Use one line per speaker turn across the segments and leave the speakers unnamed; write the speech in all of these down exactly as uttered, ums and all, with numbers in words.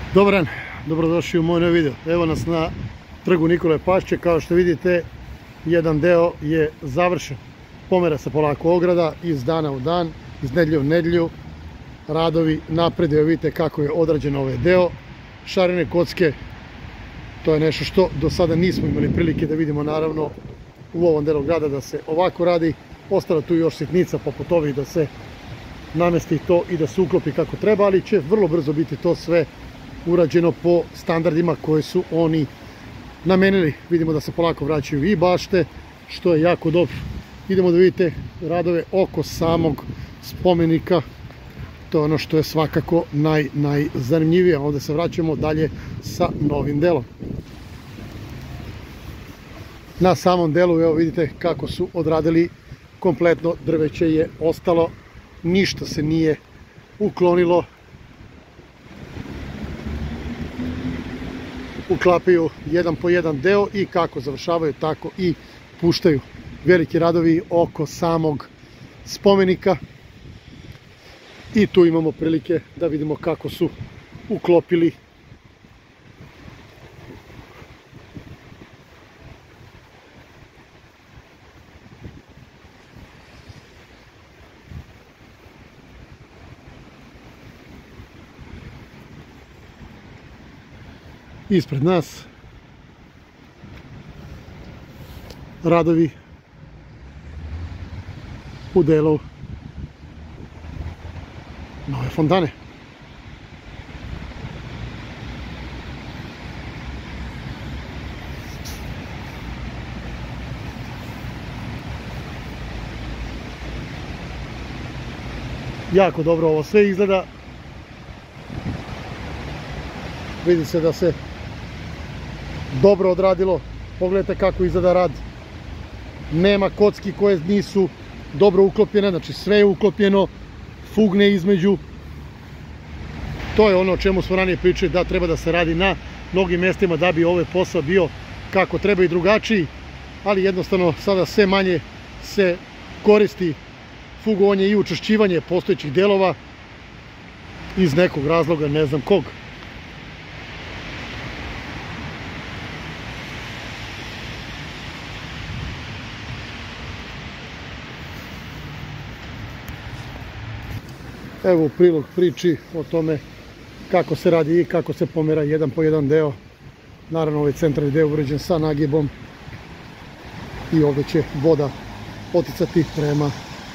Dobar dan, dobrodošli u moj novi video. Evo nas na trgu Nikole Pašče. Kao što vidite, jedan deo je završen. Pomera se polako ograda iz dana u dan, iz nedelje u nedelju. Radovi napred, evo vidite kako je odrađen ovaj deo. Šarene kocke, to je nešto što do sada nismo imali prilike da vidimo, naravno, u ovom delu grada da se ovako radi. Ostala tu još sitnica poput ovih da se namesti to i da se uklopi kako treba, ali će vrlo brzo biti to sve urađeno po standardima koje su oni namenili. Vidimo da se polako vraćaju i bašte, što je jako dobro. Idemo da vidite radove oko samog spomenika. To je ono što je svakako naj, najzanimljivije. Ovdje se vraćamo dalje sa novim delom. Na samom delu, evo vidite kako su odradili kompletno. Drveće je ostalo, ništa se nije uklonilo. Uklapaju jedan po jedan deo i kako završavaju, tako i puštaju. Veliki radovi oko samog spomenika. I tu imamo prilike da vidimo kako su uklopili ispred nas radovi u delu nove fontane. Jako dobro ovo sve izgleda. Vidi se da se dobro odradilo. Pogledajte kako izgleda rad. Nema kocki koje nisu dobro uklopljene, znači sve je uklopljeno, fugne između. To je ono o čemu smo ranije pričali, da treba da se radi na mnogim mjestima da bi ovaj posao bio kako treba i drugačiji, ali jednostavno sada sve manje se koristi fugovanje i učvršćivanje postojećih delova iz nekog razloga, ne znam kog. Evo u prilog priči o tome kako se radi i kako se pomera jedan po jedan deo. Naravno ovaj centralni deo uređen sa nagibom i ovdje će voda poticati prema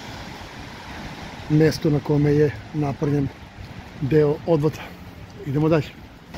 mjestu na kome je napravljen deo odvoda. Idemo dalje.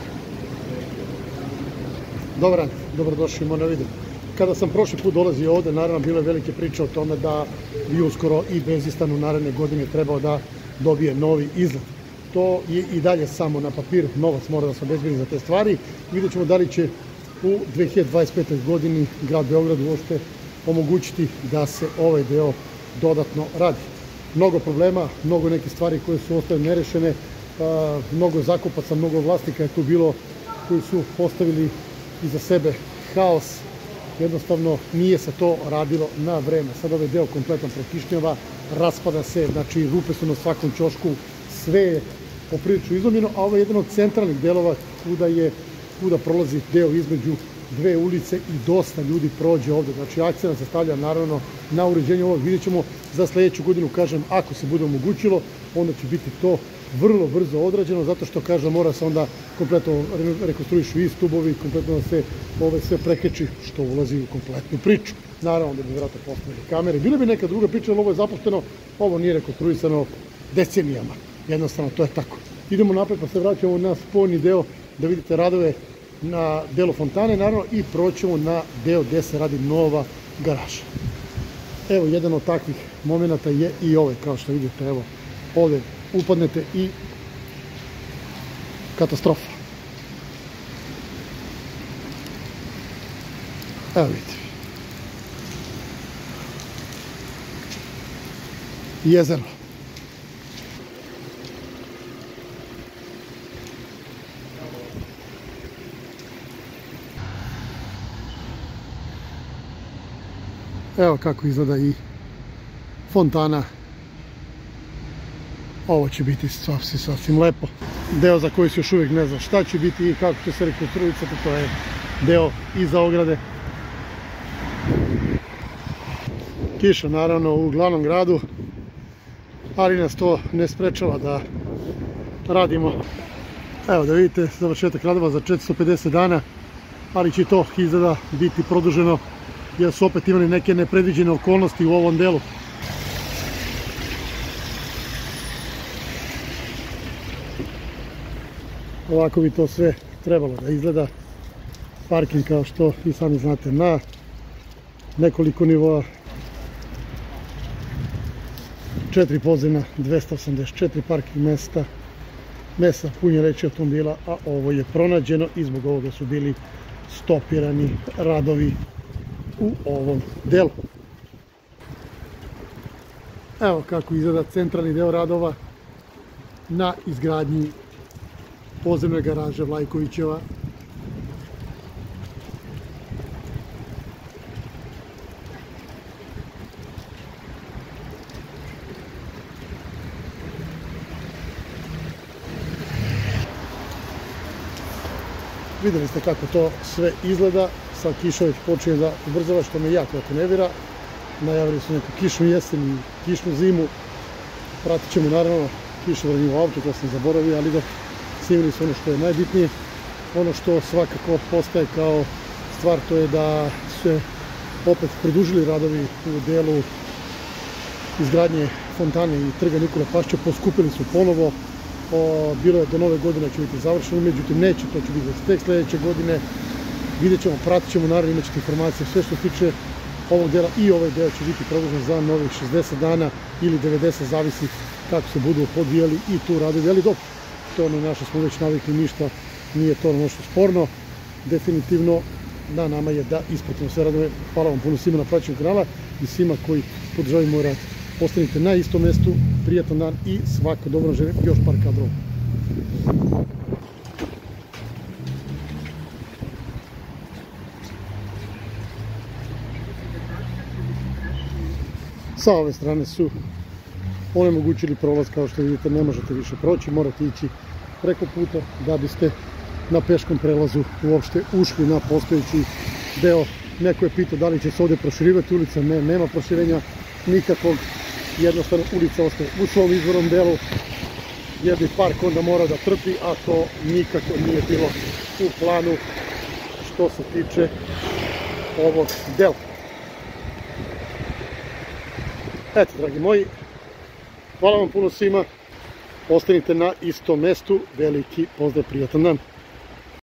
Dobar dan, dobrodošli u moj video. Kada sam prošli put dolazio ovdje, naravno bilo je velike priče o tome da bi uskoro i Bezistan u naredne godine trebao da dobije novi izgled. To je i dalje samo na papiru, novac mora da se obezbedi za te stvari. Vidjet ćemo da li će u dve hiljade dvadeset petoj godini grad Beograd uopšte omogućiti da se ovaj deo dodatno radi. Mnogo problema, mnogo neke stvari koje su ostale nerešene, mnogo zakupaca, mnogo vlasnika je tu bilo koji su postavili iza sebe haos. Jednostavno nije se to radilo na vreme. Sad ovaj deo kompletno prekišnjava, raspada se, znači rupe su na svakom ćošku, sve je poprilično izlomljeno, a ovo je jedan od centralnih delova kuda, je, kuda prolazi deo između dve ulice i dosta ljudi prođe ovdje. Znači akcija se stavlja naravno na uređenje ovog. Vidjet ćemo za sljedeću godinu, kažem, ako se bude omogućilo, onda će biti to vrlo brzo odrađeno, zato što, kažem, mora se onda kompletno rekonstruišu i stubovi, kompletno se ove sve prekeči, što ulazi u kompletnu priču. Naravno da bi vjerojatno postavili kamere. Bila bi neka druga priča, ali ovo je zapušteno, ovo nije rekonstruisano decenijama. Jednostavno, to je tako. Idemo napred pa se vraćamo na spojni deo da vidite radove na delu fontane, naravno, i proćemo na deo gdje se radi nova garaža. Evo, jedan od takvih momenata je i ovaj, kao što vidite, evo, ovdje upadnete i katastrofa. Evo vidite. Jezero. Evo kako izgleda i fontana. Ovo će biti sasvim, sasvim lepo. deo za koji se još uvijek ne zna šta će biti i kako će se rekonstruisati, to je deo iza ograde. Kiša naravno u glavnom gradu, ali nas to ne sprečava da radimo. Evo da vidite završetak radova za četiristo pedeset dana, ali će to izgleda biti produženo jer su opet imali neke nepredviđene okolnosti u ovom delu. Ovako bi to sve trebalo da izgleda. Parking, kao što i sami znate, na nekoliko nivoa. Četiri podzemna, dvesta osamdeset četiri parking mesta, mesta punjereći automobila, a ovo je pronađeno i zbog ovoga su bili stopirani radovi u ovom delu. Evo kako izgleda centralni deo radova na izgradnji podzemne garaže Vlajkovićeva. Vidjeli ste kako to sve izgleda. Sad kiša već počinje da ubrzava, što me jako jako nervira. Najavili su neku kišnu jesen i kišnu zimu. Pratit ćemo naravno kišobranje u auto, to sam zaboravio, ali dok snimili su ono što je najbitnije. Ono što svakako postaje kao stvar, to je da se opet produžili radovi u delu izgradnje fontane i trga Nikole Pašća, poskupili su ponovo. O, bilo je do nove godine će biti završeno, međutim neće, to će biti tek sljedeće godine. Vidjet ćemo, pratit ćemo, naravno imat ćete informacije, sve što se tiče ovog dela i ovaj deo će biti produžen za novih šezdeset dana ili devedeset, zavisi kako se budu podvijali i tu radovi, ali dobro, to na naše smo već navikli, ništa nije to nešto sporno. Definitivno na nama je da ispratimo sve radove. Hvala vam puno svima na praćenju kanala i svima koji podržavaju moj rad. Ostanite na istom mjestu, prijatan dan i svako dobro, želim još par kadrova. Sa ove strane su onemogućili prolaz, kao što vidite ne možete više proći, morate ići preko puta da biste na peškom prelazu uopšte ušli na postojeći deo. Neko je pitao da li će se ovdje proširivati ulica, ne, nema proširenja nikakvog, jednostavno ulica ostaje u svom izvornom delu, jer bi park onda mora da trpi, a to nikako nije bilo u planu što se tiče ovog dela. Eto, dragi moji, hvala vam puno svima, ostanite na istom mestu, veliki pozdrav, prijatan dan.